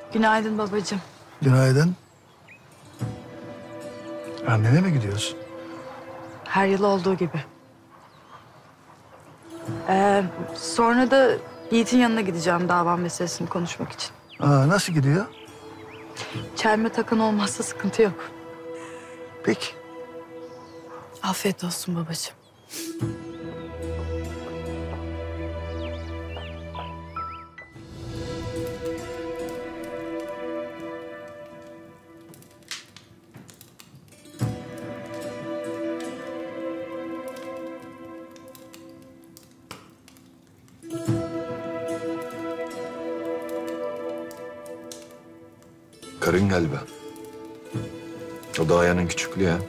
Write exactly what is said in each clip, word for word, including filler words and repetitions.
Günaydın babacığım. Günaydın. Annene mi gidiyorsun? Her yıl olduğu gibi. Ee, sonra da Yiğit'in yanına gideceğim dava meselesini konuşmak için. Aa, nasıl gidiyor? Çelme takan olmazsa sıkıntı yok. Peki. Afiyet olsun babacığım. Karın galiba. O da Ayhan'ın küçüklüğü ha.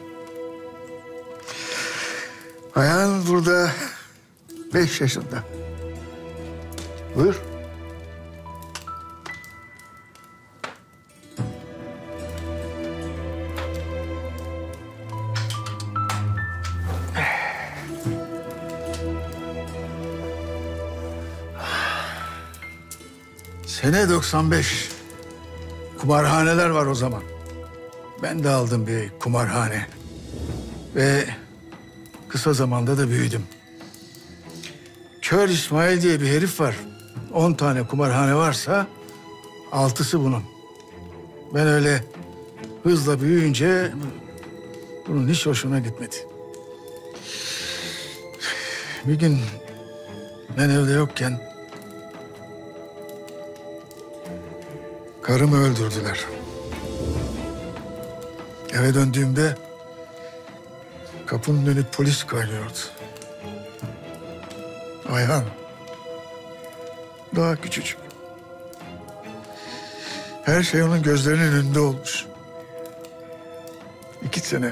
Ayhan burada beş yaşında. Buyur. Sene doksan beş. Kumarhaneler var o zaman. Ben de aldım bir kumarhane. Ve kısa zamanda da büyüdüm. Kör İsmail diye bir herif var. On tane kumarhane varsa altısı bunun. Ben öyle hızla büyüyünce bunun hiç hoşuna gitmedi. Bir gün ben evde yokken karımı öldürdüler. Eve döndüğümde kapının önü polis kaynıyordu. Ayhan daha küçücük. Her şey onun gözlerinin önünde olmuş. İki sene.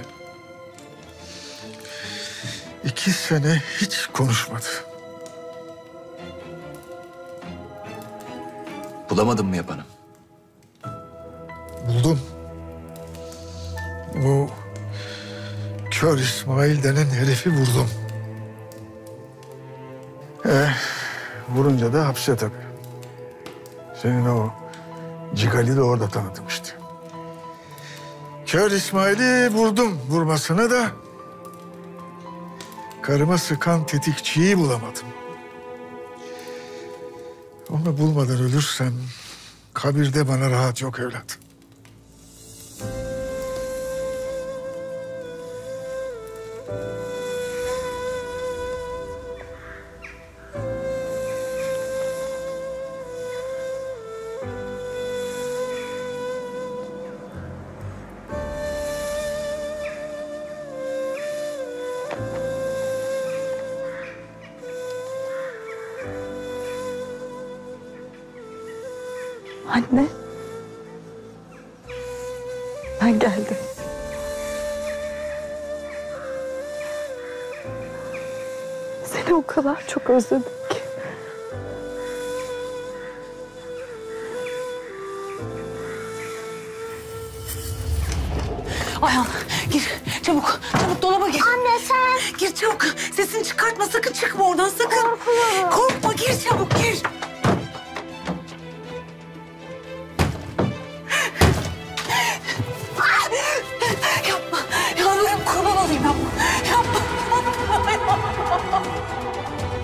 İki sene hiç konuşmadı. Bulamadın mı yapanı? Buldum. Bu Kör İsmail denen herifi vurdum. Eh, vurunca da hapse tabii. Senin o Cigali de orada tanıdım işte. Kör İsmail'i vurdum, vurmasına da karıma sıkan tetikçiyi bulamadım. Onu bulmadan ölürsem kabirde bana rahat yok evlat. Anne. Ben geldim. Seni o kadar çok özledim ki. Ayhan gir çabuk çabuk dolaba gir. Anne sen. Gir çabuk sesini çıkartma sakın çıkma oradan sakın. Korkuyorum. Korkma gir çabuk gir. Yapma yalvarırım kurban olayım yapma. Yapma.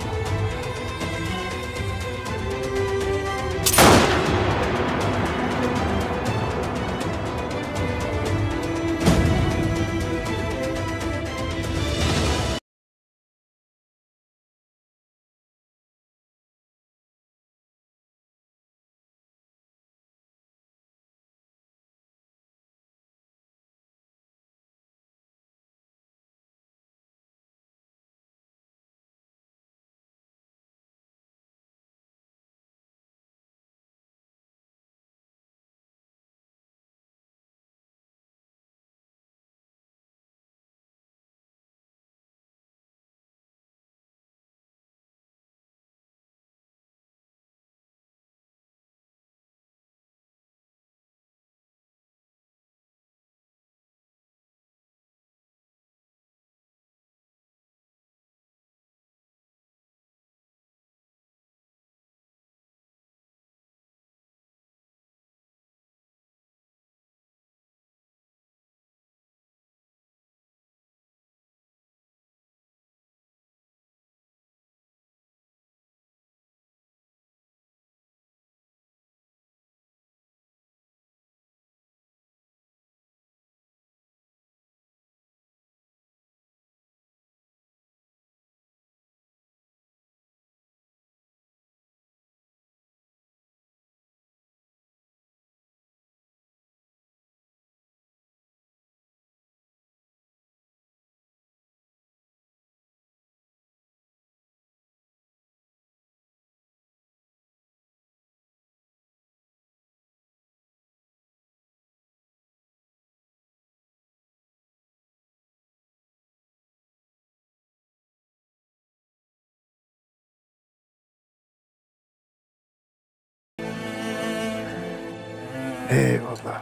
Eyvallah.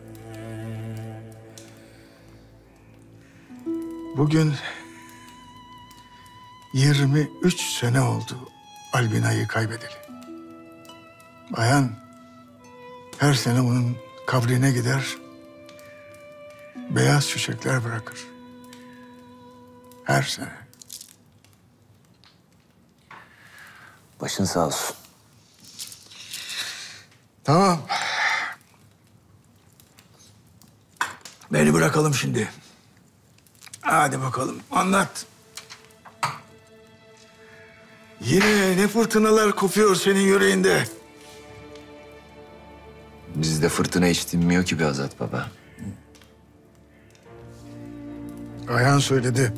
Bugün yirmi üç sene oldu Albina'yı kaybedeli. Bayan her sene onun kabrine gider, beyaz çiçekler bırakır. Her sene. Başın sağ olsun. Tamam. Beni bırakalım şimdi. Hadi bakalım, anlat. Yine ne fırtınalar kopuyor senin yüreğinde? Bizde fırtına hiç dinmiyor ki be Azat baba. Ayhan söyledi.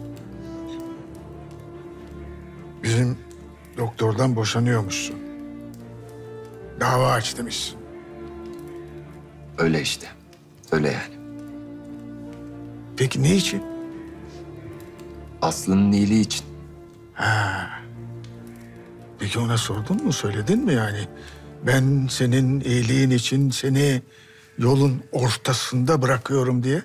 Bizim doktordan boşanıyormuşsun. Dava aç demişsin. Öyle işte. Öyle yani. Peki ne için? Aslı'nın iyiliği için. Peki ona sordun mu, söyledin mi yani? Ben senin iyiliğin için seni yolun ortasında bırakıyorum diye.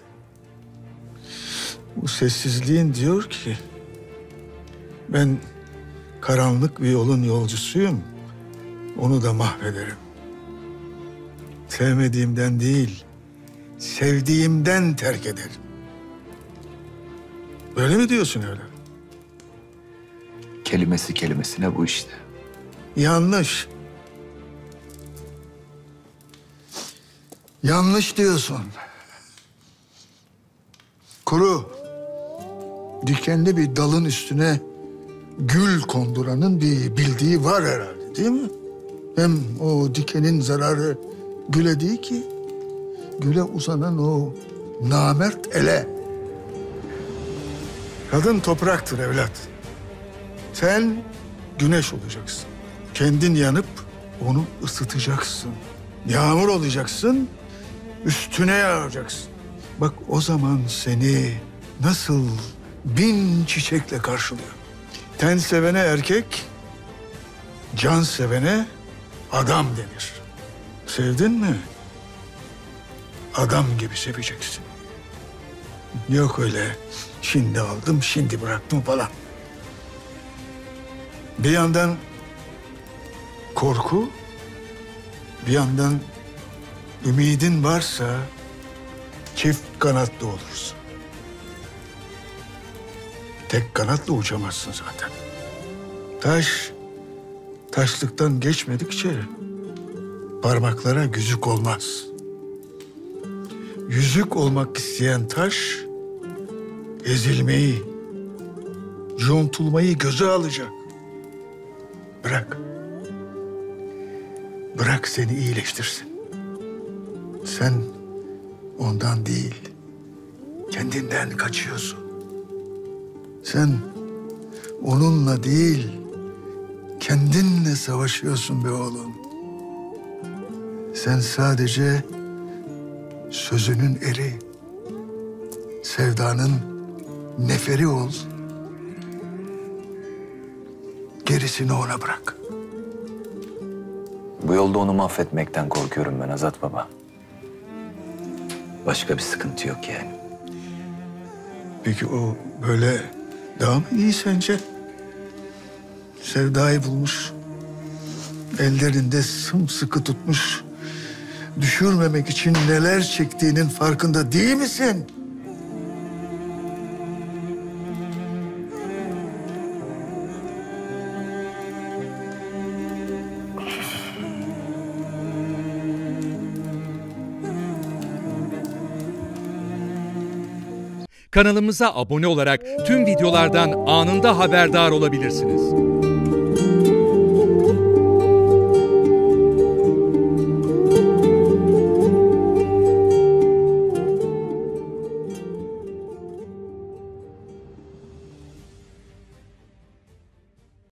Bu sessizliğin diyor ki... ben karanlık bir yolun yolcusuyum. Onu da mahvederim. Sevmediğimden değil, sevdiğimden terk ederim. Öyle mi diyorsun öyle? Kelimesi kelimesine bu işte. Yanlış. Yanlış diyorsun. Kuru, dikenli bir dalın üstüne gül konduranın bir bildiği var herhalde, değil mi? Hem o dikenin zararı güle değil ki, güle uzanan o namert ele. Kadın topraktır evlat. Sen güneş olacaksın. Kendin yanıp onu ısıtacaksın. Yağmur olacaksın, üstüne yağacaksın. Bak o zaman seni nasıl bin çiçekle karşılıyor. Ten sevene erkek, can sevene adam denir. Sevdin mi? Adam gibi seveceksin. Yok öyle şimdi aldım, şimdi bıraktım falan. Bir yandan korku, bir yandan ümidin varsa çift kanatlı olursun. Tek kanatla uçamazsın zaten. Taş, taşlıktan geçmedikçe parmaklara yüzük olmaz. Yüzük olmak isteyen taş, ezilmeyi, yontulmayı göze alacak. Bırak. Bırak seni iyileştirsin. Sen ondan değil, kendinden kaçıyorsun. Sen onunla değil, kendinle savaşıyorsun be oğlum. Sen sadece sözünün eri, sevdanın neferi ol. Gerisini ona bırak. Bu yolda onu mahvetmekten korkuyorum ben Azat baba. Başka bir sıkıntı yok yani. Peki o böyle daha mı iyi sence? Sevdayı bulmuş, ellerinde sımsıkı tutmuş, düşürmemek için neler çektiğinin farkında değil misin? Kanalımıza abone olarak tüm videolardan anında haberdar olabilirsiniz.